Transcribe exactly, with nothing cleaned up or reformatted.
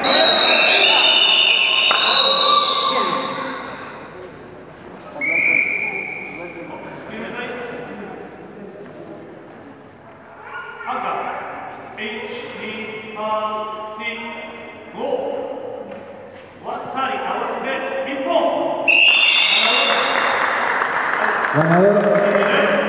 わっさり合わせて一本。